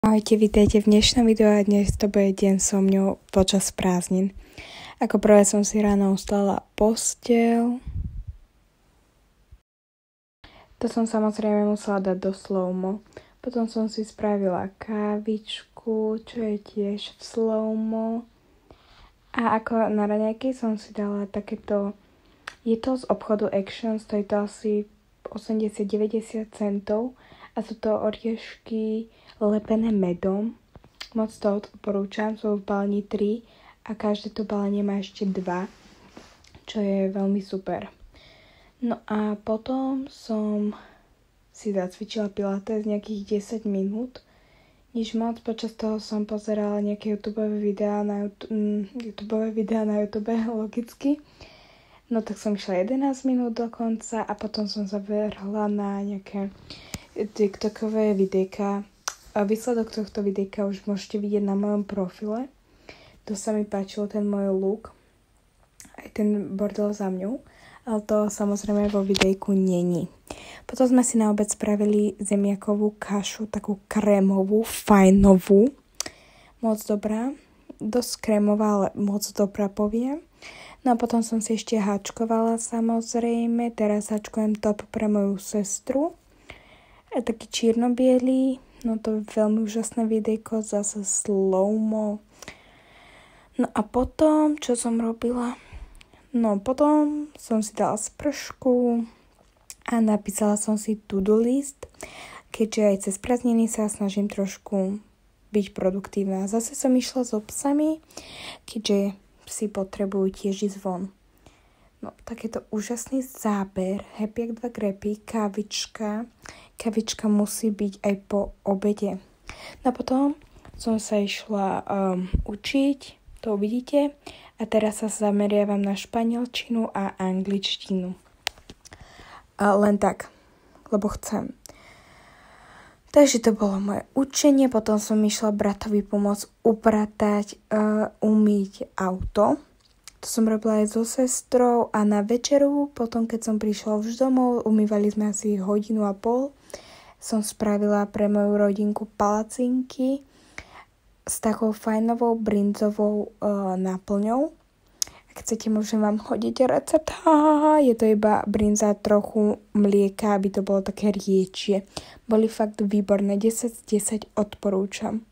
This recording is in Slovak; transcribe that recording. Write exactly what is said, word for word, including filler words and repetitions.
Ahojte, vítajte v dnešnom videu a dnes to bude deň so mňou počas prázdnin. Ako prvé som si ráno ustala posteľ. To som samozrejme musela dať do slowmo. Potom som si spravila kávičku, čo je tiež v slowmo. A ako na raňajky som si dala takéto, je to z obchodu Action, stojí to asi osemdesiat deväťdesiat centov a sú to oriešky lepené medom. Moc to odporúčam, sú v balení tri a každé to balenie má ešte dva, čo je veľmi super. No a potom som si zacvičila pilates nejakých desať minút. Nič moc, počas toho som pozerala nejaké YouTube videá na YouTube, YouTube videá na YouTube, logicky. No tak som išla jedenásť minút dokonca a potom som sa vrhla na nejaké TikTokové videjka. A výsledok tohto videjka už môžete vidieť na mojom profile. To sa mi páčilo, ten môj look. Aj ten bordel za mňou. Ale to samozrejme vo videjku není. Potom sme si na obed spravili zemiakovú kašu, takú krémovú, fajnovú. Moc dobrá. Dosť krémová, ale moc dobrá poviem. No a potom som si ešte háčkovala samozrejme. Teraz háčkujem top pre moju sestru. A taký čierno-bielý. No to je veľmi úžasné videjko, zase slowmo. No a potom, čo som robila? No potom som si dala spršku a napísala som si to-do list, keďže aj cez prázdniny sa snažím trošku byť produktívna. Zase som išla s psami, keďže si potrebujú tiež ísť von. No, takéto úžasný záber, happy jak dva grepy, kávička. Kavička musí byť aj po obede. No a potom som sa išla um, učiť, to uvidíte. A teraz sa zameriavam na španielčinu a angličtinu. A len tak, lebo chcem. Takže to bolo moje učenie, potom som išla bratovi pomôcť upratať, uh, umyť auto. To som robila aj so sestrou a na večeru, potom keď som prišla už domov, umývali sme asi hodinu a pol, som spravila pre moju rodinku palacinky s takou fajnovou brinzovou e, náplňou. Ak chcete, môžem vám hodiť recept. Ha, je to iba brinza, trochu mlieka, aby to bolo také riečie. Boli fakt výborné, desať z desať odporúčam.